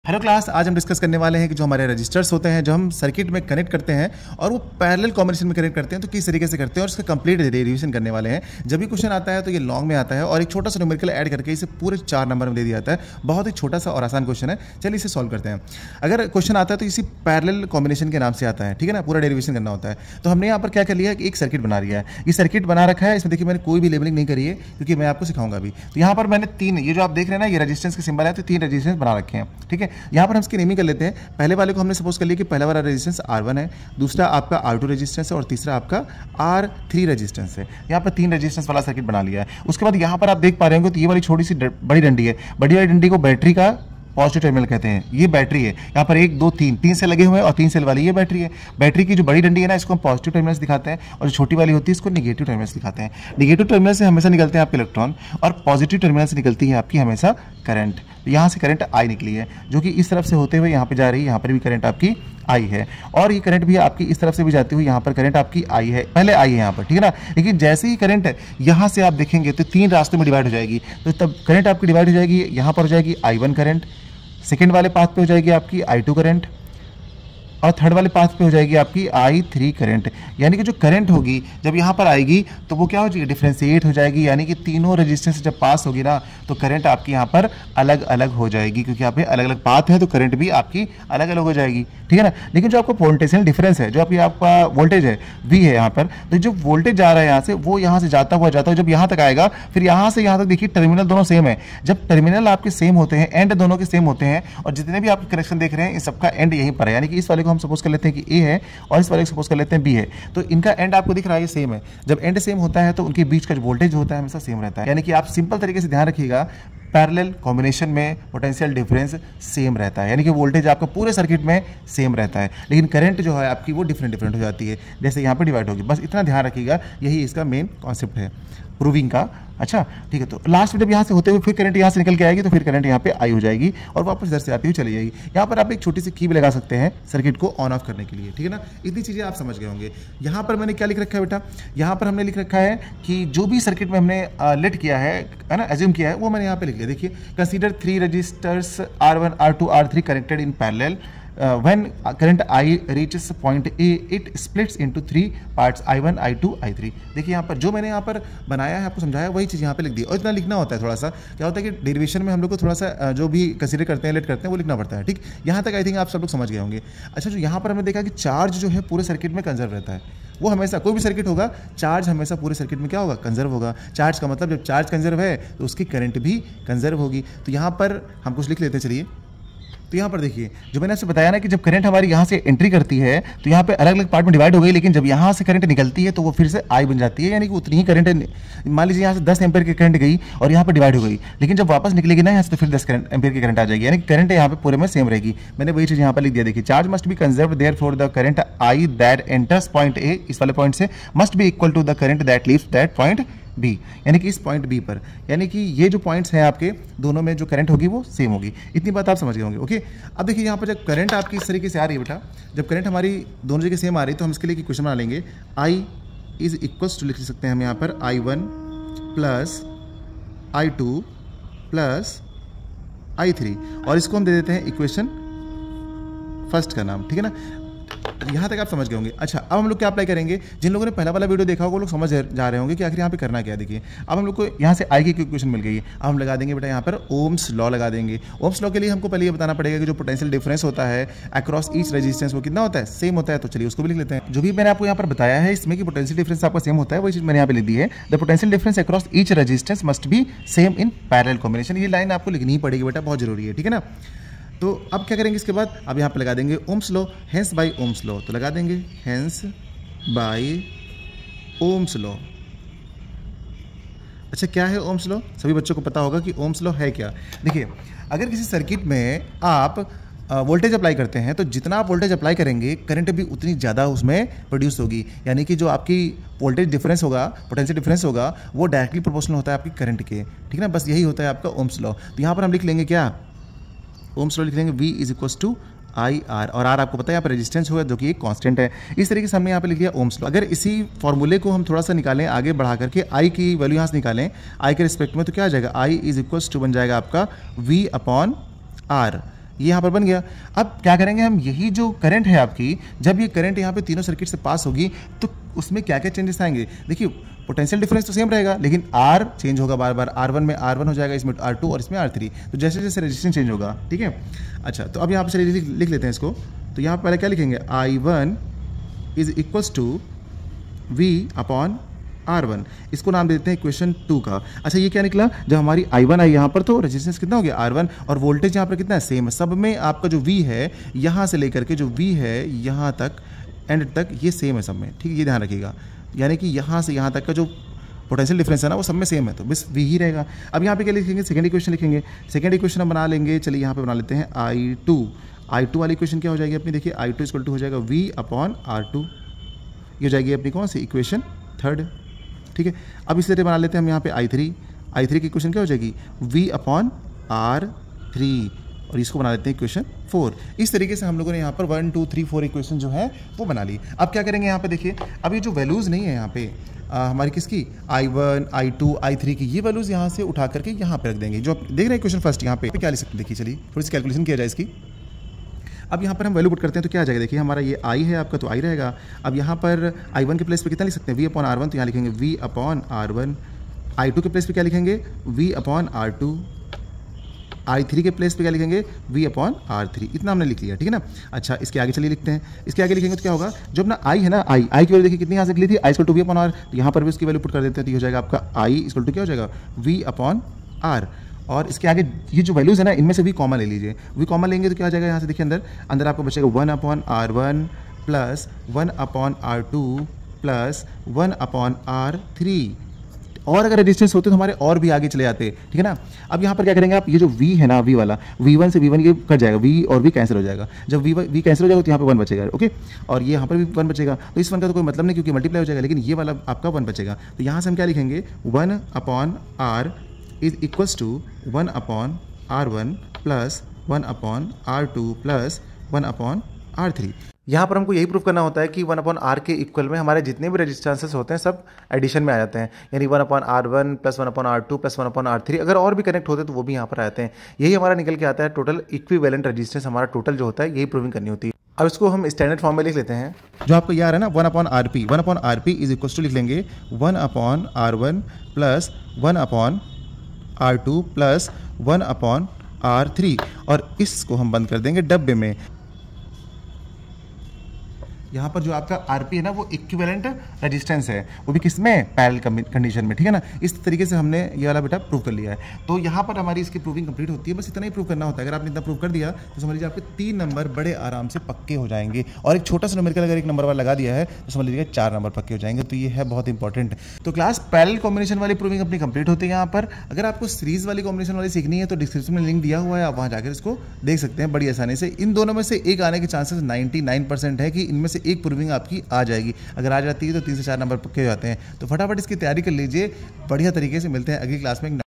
Hello class, आज हम discuss करने वाले हैं कि जो हमारे रजिस्टर्स होते हैं जो हम सर्किट में कनेक्ट करते हैं और वो पैरेलल कॉम्बिनेशन में कनेक्ट करते हैं तो किस तरीके से करते हैं और उसका कंप्लीट रिविजन करने वाले हैं। जब भी क्वेश्चन आता है तो ये लॉन्ग में आता है और एक छोटा सा न्यूमेरिकल ऐड करके इसे पूरे 4 नंबर में दे दिया जाता है। बहुत ही छोटा सा और आसान क्वेश्चन है, चलिए इसे सॉल्व करते हैं। अगर क्वेश्चन आता है तो इसी पैरेलल कॉम्बिनेशन के नाम से आता है, ठीक है ना, पूरा डेरिवेशन करना होता है। तो हमने यहाँ पर क्या कर लिया कि एक सर्किट बना लिया है, ये सर्किट बना रखा है। इसमें देखिए मैंने कोई भी लेबलिंग नहीं करी है क्योंकि मैं आपको सिखाऊंगा अभी। तो यहाँ पर मैंने 3, ये जो आप देख रहे हैं ना, ये रेजिस्टेंस के सिंबल है, तो 3 रेजिस्टेंस बना रखे हैं, ठीक है। यहाँ पर हम इसकी नेमिंग कर लेते हैं। पहले वाले को हमने सपोज कर लिया कि पहला वाला रेजिस्टेंस R1 है, दूसरा आपका R2 रेजिस्टेंस है और तीसरा आपका R3 रेजिस्टेंस है। यहाँ पर 3 रेजिस्टेंस वाला सर्किट बना लिया है। उसके बाद यहाँ पर आप देख पा रहे होंगे तो ये वाली छोटी सी बड़ी डंडी है, बड़ी वाली डंडी को बैटरी का पॉजिटिव टर्मिनल कहते हैं। ये बैटरी है, यहाँ पर 1 2 3 सेल लगे हुए हैं और 3 सेल वाली ये बैटरी है। बैटरी की जो बड़ी डंडी है ना, इसको हम पॉजिटिव टर्मिनल्स दिखाते हैं और जो छोटी वाली होती है इसको नेगेटिव टर्मिनल्स दिखाते हैं। नेगेटिव टर्मिनल से हमेशा निकलते हैं आपके इलेक्ट्रॉन और पॉजिटिव टर्मिनल से निकलती है आपकी हमेशा करंट। यहाँ से करंट आई निकली है जो कि इस तरफ से होते हुए यहाँ पे जा रही है, यहाँ पर भी करंट आपकी आई है और ये करंट भी आपकी इस तरफ से भी जाती हुई यहाँ पर करंट आपकी आई है, पहले आई है यहाँ पर, ठीक है ना। लेकिन जैसे ही करंट यहाँ से आप देखेंगे तो 3 रास्तों में डिवाइड हो जाएगी। तो तब करंट आपकी डिवाइड हो जाएगी, यहाँ पर हो जाएगी I1 करंट, सेकेंड वाले पाथ पे हो जाएगी आपकी I2 करंट और थर्ड वाले पाथ पे हो जाएगी आपकी I3 करंट। यानी कि जो करंट होगी जब यहाँ पर आएगी तो वो क्या हो जाएगी, डिफ्रेंशिएट हो जाएगी। यानी कि तीनों रेजिस्टेंस जब पास होगी ना तो करंट आपकी यहाँ पर अलग अलग हो जाएगी, क्योंकि यहाँ पे अलग अलग पाथ है तो करंट भी आपकी अलग अलग हो जाएगी, ठीक है ना। लेकिन जो आपका पोटेंशियल डिफरेंस है, जो आपका वोल्टेज है V है यहाँ पर, तो जो वोल्टेज जा रहा है यहाँ से वो यहाँ से जाता हुआ जब यहाँ तक आएगा, फिर यहाँ से यहाँ तक देखिए टर्मिनल दोनों सेम है। जब टर्मिनल आपके सेम होते हैं, एंड दोनों के सेम होते हैं और जितने भी आप कनेक्शन देख रहे हैं इन सबका एंड यहीं पर है। यानी कि इस वाले को हम सपोज कर लेते हैं कि A है और इस वाले को सपोज कर लेते हैं B है, तो इनका एंड आपको दिख रहा है ये सेम है। जब एंड सेम होता है तो उनके बीच का जो वोल्टेज होता है हमेशा सेम रहता है। यानी कि आप सिंपल तरीके से ध्यान रखिएगा, पैरेलल कॉम्बिनेशन में पोटेंशियल डिफरेंस सेम रहता है। यानी कि वोल्टेज आपका पूरे सर्किट में सेम रहता है, लेकिन करंट जो है आपकी वो डिफरेंट हो जाती है, जैसे यहाँ पर डिवाइड होगी। बस इतना ध्यान रखिएगा, यही इसका मेन कॉन्सेप्ट है प्रूविंग का। अच्छा ठीक है, तो लास्ट में जब यहाँ से होते हुए फिर करंट यहाँ से निकल के आएगी तो फिर करंट यहाँ पे आई हो जाएगी और वापस इधर से आती हुई चली जाएगी। यहाँ पर आप एक छोटी सी की भी लगा सकते हैं सर्किट को ऑन ऑफ करने के लिए, ठीक है ना। इतनी चीज़ें आप समझ गए होंगे। यहाँ पर मैंने क्या लिख रखा है बेटा, यहाँ पर हमने लिख रखा है कि जो भी सर्किट में हमने लेट किया है ना, एज्यूम किया है, वो मैंने यहाँ पे लिख लिया। देखिए, consider 3 resistors R1 R2 R3 connected in parallel. When current I reaches point A, it splits into 3 parts, I1, I2, I3। देखिए यहाँ पर जो मैंने यहाँ पर बनाया है, आपको समझाया, वही चीज़ यहाँ पे लिख दी। और इतना लिखना होता है, थोड़ा सा क्या होता है कि डेरिवेशन में हम लोग को थोड़ा सा जो भी कंसीडर करते हैं, लेट करते हैं, वो लिखना पड़ता है, ठीक। यहाँ तक आई थिंक आप सब लोग समझ गए होंगे। अच्छा, जो यहाँ पर हमने देखा कि चार्ज जो है पूरे सर्किट में कंजर्व रहता है। वो हमेशा, कोई भी सर्किट होगा, चार्ज हमेशा पूरे सर्किट में क्या होगा, कंजर्व होगा। चार्ज का मतलब जब चार्ज कंजर्व है तो उसकी करंट भी कंजर्व होगी। तो यहाँ पर हम कुछ लिख लेते हैं, चलिए। तो यहाँ पर देखिए, जो मैंने आपसे बताया ना कि जब करंट हमारी यहाँ से एंट्री करती है तो यहाँ पे अलग अलग पार्ट में डिवाइड हो गई, लेकिन जब यहाँ से करंट निकलती है तो वो फिर से आई बन जाती है। यानी कि उतनी ही करंट, मान लीजिए यहाँ से 10 एम्पेयर की करंट गई और यहाँ पर डिवाइड हो गई, लेकिन जब वापस निकलेगी ना यहाँ से तो फिर 10 एम्पेयर की करंट आ जाएगी। यानी कि करंट यहाँ पे पूरे में सेम रहेगी। मैंने वही चीज़ यहाँ पर लिख दिया। देखिए, charge must be conserved therefore the current I that enters point A, इस वाले पॉइंट से, must be equal to the current that leaves that point B। यानी कि इस पॉइंट B पर, यानी कि ये जो पॉइंट्स हैं आपके, दोनों में जो करंट होगी वो सेम होगी। इतनी बात आप समझ गए होंगे, ओके। अब देखिए यहाँ पर जब करंट आपकी इस तरीके से आ रही है बेटा, जब करंट हमारी दोनों जगह सेम आ रही है तो हम इसके लिए क्वेश्चन बना लेंगे। I इज इक्वल्स टू, लिख सकते हैं हम यहाँ पर, I1 plus I2 plus I3 और इसको हम दे देते हैं इक्वेशन फर्स्ट का नाम, ठीक है ना। यहाँ तक आप समझ गए होंगे। अच्छा, अब हम लोग क्या अप्लाई करेंगे, जिन लोगों ने पहला वाला वीडियो देखा होगा वो लोग समझ जा रहे होंगे कि आखिर यहाँ पे करना क्या है। देखिए, अब हम लोग को यहाँ से आई की इक्वेशन मिल गई है। अब हम लगा देंगे बेटा यहाँ पर ओम्स लॉ लगा देंगे। ओम्स लॉ के लिए हमको पहले ये बताना पड़ेगा कि जो पोटेंशियल डिफरेंस होता है अक्रॉस ईच रेजिस्टेंस वो कितना होता है, सेम होता है। तो चलिए उसको भी लिख लेते हैं। जो भी मैंने आपको यहाँ पर बताया है इसमें कि पोटेंशियल डिफरेंस आपका सेम होता है, वही चीज़ मैंने यहाँ पे लिख दी है। The potential difference across each resistance must be same in parallel combination. ये लाइन आपको लिखनी ही पड़ेगी बेटा, बहुत जरूरी है, ठीक है ना। तो अब क्या करेंगे इसके बाद, अब यहाँ पे लगा देंगे ohm's law, hence by ohm's law. तो लगा देंगे हेंस बाय ओम्स लॉ। अच्छा, क्या है ओम्स लॉ, सभी बच्चों को पता होगा कि ओम्स लॉ है क्या। देखिए, अगर किसी सर्किट में आप वोल्टेज अप्लाई करते हैं तो जितना आप वोल्टेज अप्लाई करेंगे करंट भी उतनी ज़्यादा उसमें प्रोड्यूस होगी। यानी कि जो आपकी वोल्टेज डिफरेंस होगा, पोटेंशियल डिफरेंस होगा, वो डायरेक्टली प्रोपोर्शनल होता है आपकी करंट के, ठीक है ना। बस यही होता है आपका ओम्स लॉ। तो यहाँ पर हम लिख लेंगे क्या, ओम्स लॉ लिख लेंगे V is equals to IR, और R आपको पता है यहाँ पर रेजिस्टेंस होगा जो कि एक कांस्टेंट है। इस तरीके से हमने यहाँ पे लिख दिया ओम्स लॉ। अगर इसी फॉर्मूले को हम थोड़ा सा निकालें, आगे बढ़ा करके I की वैल्यू यहाँ से निकालें I के रिस्पेक्ट में, तो क्या आ जाएगा, I इज इक्वल्स टू बन जाएगा आपका V अपॉन R। ये यहाँ पर बन गया। अब क्या करेंगे हम, यही जो करंट है आपकी, जब ये करंट यहाँ पे तीनों सर्किट से पास होगी तो उसमें क्या क्या चेंजेस आएंगे। देखिए पोटेंशियल डिफरेंस तो सेम रहेगा, लेकिन R चेंज होगा बार बार। R1 में R1 हो जाएगा, इसमें R2 और इसमें R3। तो जैसे जैसे रेजिस्टेंस चेंज होगा, ठीक है। अच्छा, तो अब यहाँ पर लिख लेते हैं इसको। तो यहाँ पर पहले क्या लिखेंगे, I1 is equals to V upon R1। इसको नाम देते हैं इक्वेशन 2 का। अच्छा, ये क्या निकला, जब हमारी I1 आई यहाँ पर तो रेजिस्टेंस कितना हो गया R1, और वोल्टेज यहाँ पर कितना है, सेम है। सब में आपका जो V है यहाँ से लेकर के जो V है यहाँ तक एंड तक ये सेम है सब में, ठीक है, ये ध्यान रखिएगा। यानी कि यहाँ से यहाँ तक का जो पोटेंशियल डिफरेंस है ना वो सब में सेम है, तो बस V ही रहेगा। अब यहाँ पे क्या लिखेंगे, सेकंड इक्वेशन लिखेंगे। सेकंड इक्वेशन हम बना लेंगे, चलिए यहाँ पे बना लेते हैं I2 वाली इक्वेशन क्या हो जाएगी अपनी, देखिए I2 इक्वल टू हो जाएगा V अपॉन R2। ये हो जाएगी अपनी कौन सी इक्वेशन, थर्ड, ठीक है। अब इस तरह बना लेते हैं हम यहाँ पे I3 की इक्वेशन क्या हो जाएगी, V अपॉन R3, और इसको बना लेते हैं इक्वेशन 4। इस तरीके से हम लोगों ने यहाँ पर 1 2 3 4 इक्वेशन जो है वो बना ली। अब क्या करेंगे यहाँ पे, देखिए अब ये जो वैल्यूज़ नहीं है यहाँ पे हमारी किसकी, I1 I2 I3 की, ये वैल्यूज़ यहाँ से उठा करके यहाँ पे रख देंगे। जो आप देख रहे हैं इक्वेशन फर्स्ट, यहाँ पे क्या लिख सकते हैं, देखिए चलिए थोड़ी सी कैलकुलेशन किया जाए इसकी। अब यहाँ पर हम वैल्यू पुट करते हैं तो क्या आ जाएगा, देखिए हमारा ये I है आपका, तो I रहेगा। अब यहाँ पर I1 के प्लेस पे कितना लिख सकते हैं, V अपॉन R1, तो यहाँ लिखेंगे V अपॉन R1। I2 के प्लेस पे क्या लिखेंगे, V अपॉन R2। I3 के प्लेस पे क्या लिखेंगे, V अपॉन R3। इतना हमने लिख लिया, ठीक है ना। अच्छा, इसके आगे चलिए लिखते हैं। इसके आगे लिखेंगे तो क्या होगा, जो अपना I है ना, I की वैल्यू देखिए कितनी यहाँ से लिखी थी, I equal to V upon R। तो यहाँ पर भी उसकी वैल्यू पुट कर देते हैं, तो ये हो जाएगा आपका I इक्वल टू क्या हो जाएगा, V अपॉन R। और इसके आगे ये जो वैल्यूज़ है ना, इनमें से V कॉमन ले लीजिए। V कॉमन लेंगे तो क्या हो जाएगा, यहाँ से देखिए अंदर आपको बचेगा 1 upon R1 plus 1 upon R2 plus 1 upon R3। और अगर रेजिस्टेंस होते तो हमारे और भी आगे चले जाते, ठीक है ना। अब यहाँ पर क्या करेंगे आप, ये जो V है ना, V वाला, V1 से V1 ये कट जाएगा, V और V कैंसिल हो जाएगा। जब V कैंसिल हो जाएगा तो यहाँ पे 1 बचेगा, ओके। और ये यहाँ पर भी 1 बचेगा, तो इस 1 का तो कोई मतलब नहीं क्योंकि मल्टीप्लाई हो जाएगा, लेकिन ये वाला आपका 1 बचेगा। तो यहाँ से हम क्या लिखेंगे, 1 अपॉन R is equals to 1 upon R1 plus 1 upon R2 plus 1 upon R3। यहाँ पर हमको यही प्रूव करना होता है कि 1 अपॉन R के इक्वल में हमारे जितने भी रेजिस्टेंसेस होते हैं सब एडिशन में आ जाते हैं, यानी 1 upon R1 plus 1 upon R2 plus 1 upon R3। अगर और भी कनेक्ट होते हैं तो वो भी यहाँ पर आ जाते हैं। यही हमारा निकल के आता है टोटल इक्विवेलेंट रेजिस्टेंस, हमारा टोटल जो होता है यही प्रूविंग करनी होती है। अब इसको हम स्टैंडर्ड फॉर्म में लिख लेते हैं, जो आपको याद है ना, 1 upon RP is equal to लिख लेंगे 1 upon R1 plus 1 upon R2 plus 1 upon R3, और इसको हम बंद कर देंगे डब्बे में। यहाँ पर जो आपका RP है ना वो इक्विवेलेंट रेजिस्टेंस है, वो भी किसमें, पैरेलल कंडीशन में, ठीक है ना। इस तरीके से हमने ये वाला बेटा प्रूव कर लिया है। तो यहाँ पर हमारी इसकी प्रूविंग कंप्लीट होती है, बस इतना ही प्रूव करना होता है। अगर आपने इतना प्रूव कर दिया तो समझ लीजिए आपके 3 नंबर बड़े आराम से पक्के हो जाएंगे, और एक छोटा सा न्यूमेरिकल अगर 1 नंबर वाला लगा दिया है तो समझ लीजिए 4 नंबर पक्के हो जाएंगे। तो ये है बहुत इंपॉर्टेंट। तो क्लास पैरेलल कॉम्बिनेशन वाली प्रूविंग अपनी कंप्लीट होती है। यहाँ पर अगर आपको सीरीज वाली कॉम्बिनेशन वाली सीखनी है तो डिस्क्रिप्शन में लिंक दिया हुआ है, आप वहाँ जाकर इसको देख सकते हैं बड़ी आसानी से। इन दोनों में से एक आने के चांसेस 99% है कि इनमें से एक प्रूविंग आपकी आ जाएगी। अगर आ जाती है तो 3 से 4 नंबर पक्के हो जाते हैं। तो फटाफट इसकी तैयारी कर लीजिए, बढ़िया तरीके से। मिलते हैं अगली क्लास में।